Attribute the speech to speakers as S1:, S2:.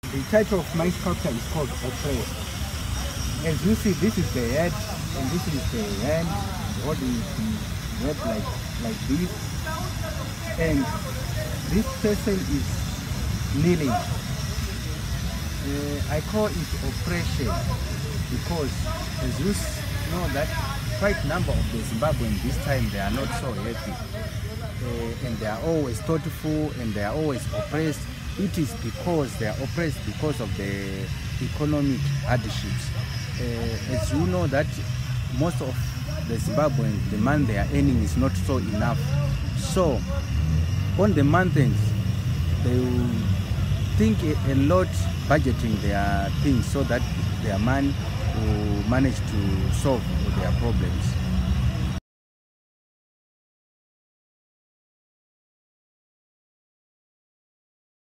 S1: The title of my sculpture is called Oppressed. As you see, this is the head and this is the hand holding the head like this. And this person is kneeling. I call it oppression because as you know that quite number of the Zimbabweans this time, they are not so happy. And they are always thoughtful and they are always oppressed. It is because they are oppressed because of the economic hardships. As you know that most of the Zimbabweans, the money they are earning is not so enough. So on the month ends, they will think a lot budgeting their things so that their money will manage to solve their problems.